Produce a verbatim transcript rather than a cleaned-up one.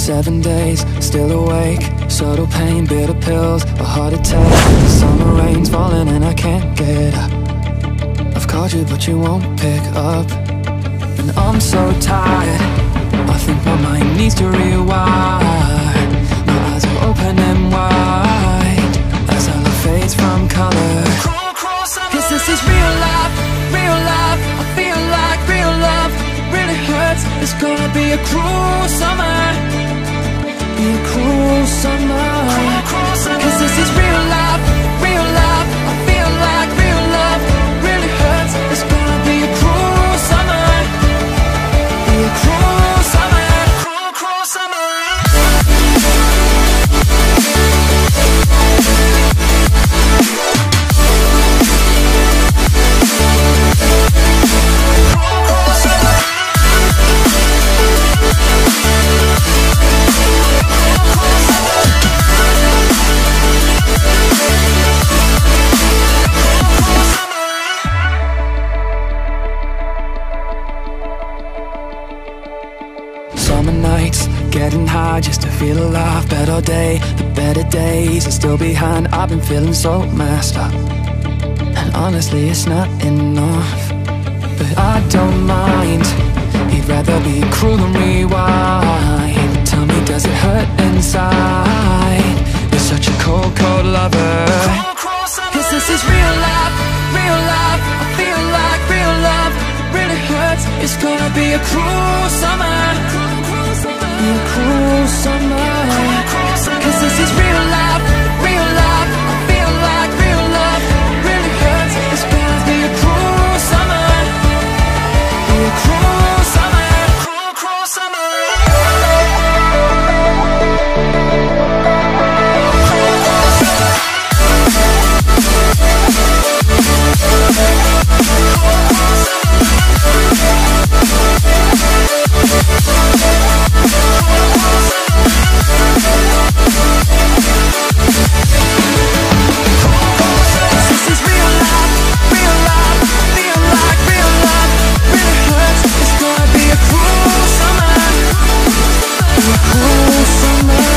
Seven days, still awake. Subtle pain, bitter pills, a heart attack. The summer rain's falling and I can't get up. I've called you but you won't pick up. And I'm so tired, I think my mind needs to rewire. My eyes are open and wide as our love fades from color. Cause this is real life, real life. I feel like real love really hurts. It's gonna be a cruel summer, be a cruel summer. Cause this is real life, real life. I feel like real love really hurts. It's gonna be a cruel summer, be a cruel summer, cruel, cruel summer. Summer nights, getting high just to feel alive. Better day, the better days are still behind. I've been feeling so messed up, and honestly it's not enough. But I don't mind, he'd rather be cruel than rewind. Tell me, does it hurt inside? You're such a cold, cold lover. Cause this is real life, real life. I feel like real love really hurts. It's gonna be a cruel summer, be a cruel summer. Cause this is real life, real life. I feel like real love really hurts. It's gonna be a cruel summer, be a cruel summer, cruel, cruel summer. Really hurts. It's gonna be a cruel summer, be a cruel summer.